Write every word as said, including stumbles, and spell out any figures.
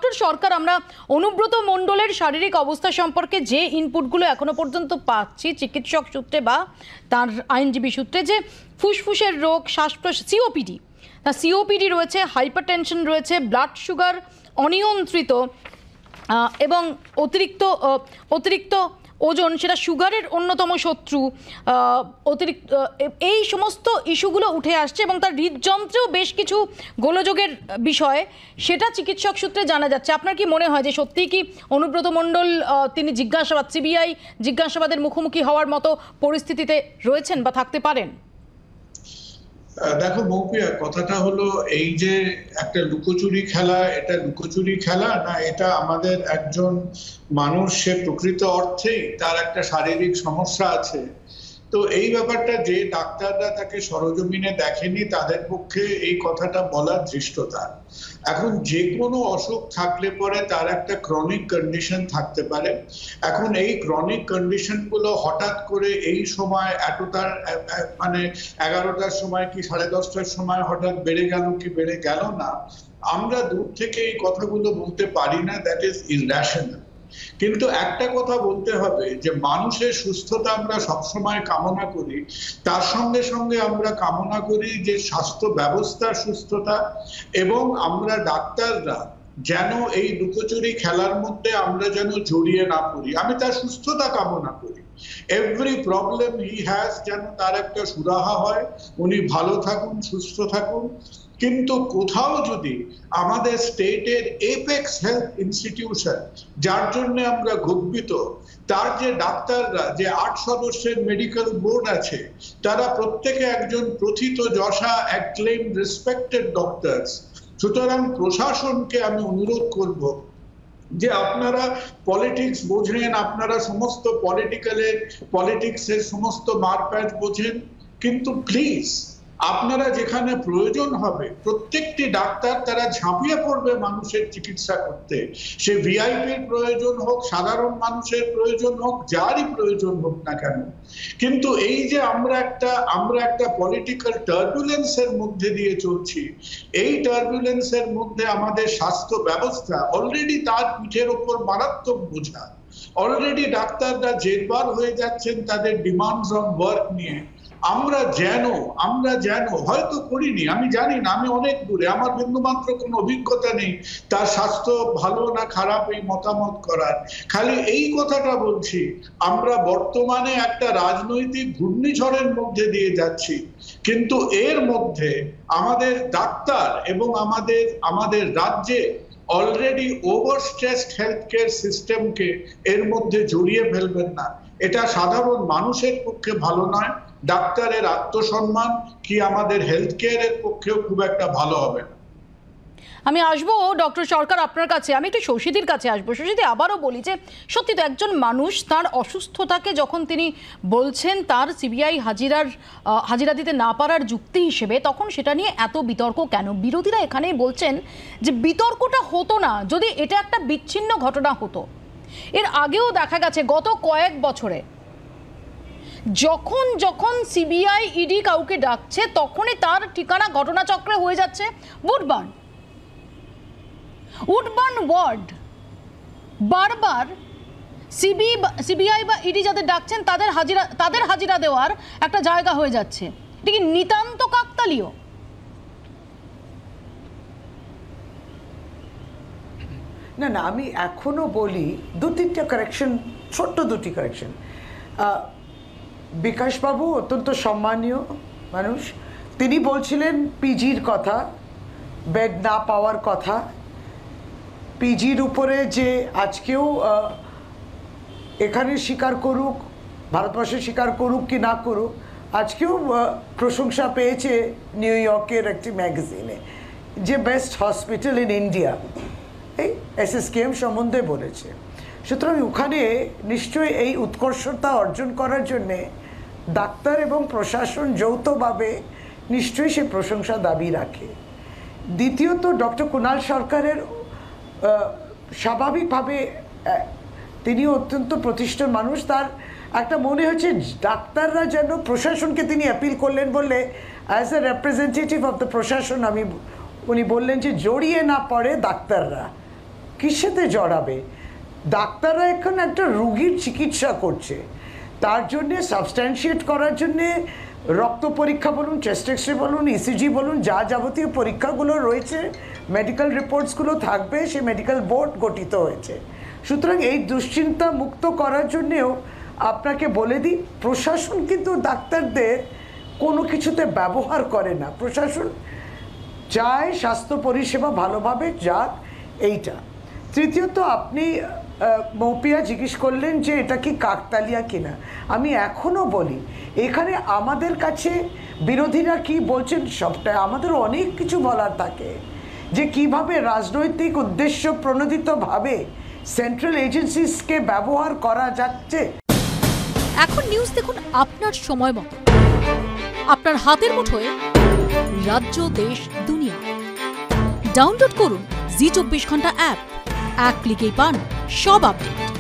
Doctor সরকার, আমরা অনুব্রত মণ্ডলের শারীরিক অবস্থা সম্পর্কে যে ইনপুটগুলো এখনো পর্যন্ত পাচ্ছি চিকিৎসক সূত্রে বা তার আইনজীবী সূত্রে, যে ফুসফুসের রোগ, শ্বাস প্রশ্বাস, সিওপিডি, তা সিওপিডি রয়েছে, হাইপারটেনশন রয়েছে, ব্লাড সুগার অনিয়ন্ত্রিত এবং অতিরিক্ত অতিরিক্ত ওজন, সেটা সুগারের অন্যতম শত্রু, অতিরিক্ত এই সমস্ত ইস্যুগুলো উঠে আসছে এবং তার হৃদযন্ত্রেও বেশ কিছু গোলযোগের বিষয়, সেটা চিকিৎসক সূত্রে জানা যাচ্ছে। আপনার কি মনে হয় যে সত্যিই কি অনুব্রত মণ্ডল তিনি জিজ্ঞাসাবাদ, সিবিআই জিজ্ঞাসাবাদের মুখোমুখি হওয়ার মতো পরিস্থিতিতে রয়েছেন বা থাকতে পারেন? দেখো মৌপিয়া, কথাটা হলো এই যে একটা লুকোচুরি খেলা, এটা লুকোচুরি খেলা না, এটা আমাদের একজন মানুষ, সে প্রকৃত অর্থেই তার একটা শারীরিক সমস্যা আছে। তো এই ব্যাপারটা যে ডাক্তাররা তাকে সরজমিনে দেখেনি তাদের পক্ষে এই কথাটা বলার ধৃষ্টতা। এখন যে কোনো অসুখ থাকলে পরে তার একটা ক্রনিক কন্ডিশন থাকতে পারে। এখন এই ক্রনিক কন্ডিশন গুলো হঠাৎ করে এই সময় এতটার মানে এগারোটার সময় কি সাড়ে দশটার সময় হঠাৎ বেড়ে গেল কি বেড়ে গেল না, আমরা দূর থেকে এই কথাগুলো বলতে পারি না, দ্যাট ইজ ইররেশনাল। কিন্তু একটা কথা বলতে হবে যে মানুষের সুস্থতা আমরা সবসময় কামনা করি, তার সঙ্গে সঙ্গে আমরা কামনা করি যে স্বাস্থ্য ব্যবস্থার সুস্থতা, এবং আমরা ডাক্তাররা যেন এই লুকোচুরি খেলার মধ্যে আমরা যেন জড়িয়ে না পড়ি। আমি তার সুস্থতা কামনা করি, এভরি প্রবলেম হি হ্যাজ যেন তার একটা সুরাহা হয়, উনি ভালো থাকুন, সুস্থ থাকুন। কিন্তু কোথাও যদি আমাদের স্টেটের এপেক্স হেলথ ইনস্টিটিউশন, যার জন্য আমরা গর্বিত, তার যে ডাক্তাররা, যে আট সদস্যের মেডিকেল বোর্ড আছে, তারা প্রত্যেকে একজন প্রথিত যশা অ্যাক্লেইম রেসপেক্টেড ডক্টরস। সুতরাং প্রশাসনকে আমি অনুরোধ করব যে আপনারা পলিটিক্স বোঝেন, আপনারা সমস্ত পলিটিক্যালের পলিটিক্সের সমস্ত মারপ্যাচ বোঝেন, কিন্তু প্লিজ আপনারা যেখানে প্রয়োজন হবে প্রত্যেকটি ডাক্তার তারা ঝাঁপিয়ে পড়বে মানুষের চিকিৎসা করতে। সে ভিআইপির প্রয়োজন হোক, সাধারণ মানুষের প্রয়োজন হোক, যারই প্রয়োজন হোক না কেন। কিন্তু এই যে আমরা একটা আমরা একটা পলিটিক্যাল টার্বুলেন্সের মধ্যে দিয়ে চলছি, এই টার্বুলেন্সের মধ্যে আমাদের স্বাস্থ্য ব্যবস্থা অলরেডি তার পিঠের ওপর মারাত্মক বোঝা। অলরেডি ডাক্তাররা জেরবার হয়ে যাচ্ছেন তাদের ডিমান্ডস অন ওয়ার্ক নিয়ে। আমরা যেন আমরা যেন হয়তো করিনি, আমি জানি না, আমি অনেক দূরে, আমার বিন্দুমাত্র কোনো অভিজ্ঞতা নেই তার স্বাস্থ্য ভালো না খারাপ এই মতামত করার। খালি এই কথাটা বলছি, আমরা বর্তমানে একটা রাজনৈতিক ঘূর্ণিঝড়ের মধ্যে দিয়ে যাচ্ছি, কিন্তু এর মধ্যে আমাদের ডাক্তার এবং আমাদের আমাদের রাজ্যে অলরেডি ওভারস্ট্রেসড হেলথ কেয়ার সিস্টেমকে এর মধ্যে জড়িয়ে ফেলবেন না। এটা সাধারণ মানুষের পক্ষে ভালো নয়, ডাক্তারের আত্মসম্মান কি আমাদের হেলথ কেয়ারের পক্ষেও খুব একটা ভালো হবে না। আমি আসবো ডক্টর সরকার আপনার কাছে, আমি একটু শশীদির কাছে আসবো। শশীদি, আবারও বলি যে সত্যি তো একজন মানুষ তার অসুস্থতাকে যখন তিনি বলছেন তার সিবিআই হাজিরার হাজিরা দিতে না পারার যুক্তি হিসেবে, তখন সেটা নিয়ে এত বিতর্ক কেন? বিরোধীরা এখানেই বলছেন যে বিতর্কটা হতো না যদি এটা একটা বিচ্ছিন্ন ঘটনা হতো। এর আগেও দেখা গেছে গত কয়েক বছরে যখন যখন সিবিআই ইডি কাউকে ডাকছে তখনই তার ঠিকানা ঘটনাচক্রে হয়ে যাচ্ছে উডবার্ন উডবার্ন ওয়ার্ড। বারবার সিবি সিবিআই বা ইডি যাদের ডাকছেন তাদের হাজিরা তাদের হাজিরা দেওয়ার একটা জায়গা হয়ে যাচ্ছে। এটা কি নিতান্ত কাকতালীয়? না না, আমি এখনো বলি দু তিনটা কারেকশন, ছোট্ট দুটি কারেকশন। বিকাশবাবু অত্যন্ত সম্মানীয় মানুষ, তিনি বলছিলেন পিজির কথা, বেড না পাওয়ার কথা। পিজির উপরে যে আজকেও এখানে স্বীকার করুক, ভারতবর্ষে স্বীকার করুক কি না করুক, আজকেও প্রশংসা পেয়েছে নিউ ইয়র্কের একটি ম্যাগাজিনে যে বেস্ট হসপিটাল ইন ইন্ডিয়া, এই এস এস কে এম সম্বন্ধে বলেছে। সুতরাং ওখানে নিশ্চয়ই এই উৎকর্ষতা অর্জন করার জন্যে ডাক্তার এবং প্রশাসন যৌথভাবে নিশ্চয়ই সে প্রশংসা দাবি রাখে। দ্বিতীয়ত ডক্টর কুণাল সরকারের স্বাভাবিকভাবে তিনি অত্যন্ত প্রতিষ্ঠিত মানুষ, তার একটা মনে হচ্ছে ডাক্তাররা যেন প্রশাসনকে তিনি অ্যাপিল করলেন বললে as a representative of the প্রশাসন আমি উনি বললেন যে জড়িয়ে না পড়ে ডাক্তাররা, কিসেতে জড়াবে? ডাক্তাররা এখন একটা রোগীর চিকিৎসা করছে, তার জন্যে সাবস্ট্যান্সিয়েট করার জন্যে রক্ত পরীক্ষা বলুন, চেস্ট এক্সরে বলুন, ইসিজি বলুন, যা যাবতীয় পরীক্ষাগুলো রয়েছে, মেডিকেল রিপোর্টসগুলো থাকবে, সে মেডিকেল বোর্ড গঠিত হয়েছে। সুতরাং এই দুশ্চিন্তা মুক্ত করার জন্যেও আপনাকে বলে দিই, প্রশাসন কিন্তু ডাক্তারদের কোনো কিছুতে ব্যবহার করে না। প্রশাসন চায় স্বাস্থ্য পরিষেবা ভালোভাবে যাক, এইটা। তৃতীয়ত, আপনি মৌপিয়া জিজ্ঞেস করলেন যে এটা কি কাকতালিয়া কিনা। আমি এখনও বলি, এখানে আমাদের কাছে বিরোধীরা কি বলছেন সবটাই, আমাদের অনেক কিছু বলার থাকে, যে কিভাবে রাজনৈতিক উদ্দেশ্য প্রণোদিতভাবে সেন্ট্রাল এজেন্সিসকে ব্যবহার করা যাচ্ছে। এখন নিউজ দেখুন আপনার সময় মতো, আপনার হাতের মুঠোয়, রাজ্য, দেশ, দুনিয়া। ডাউনলোড করুন জি চব্বিশ ঘন্টা অ্যাপ, এক ক্লিকেই পান সব আপডেট।